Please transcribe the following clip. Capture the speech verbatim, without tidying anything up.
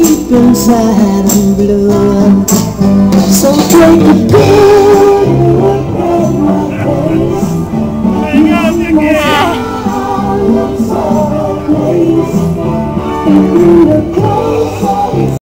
deep inside I'm blue. So take a pill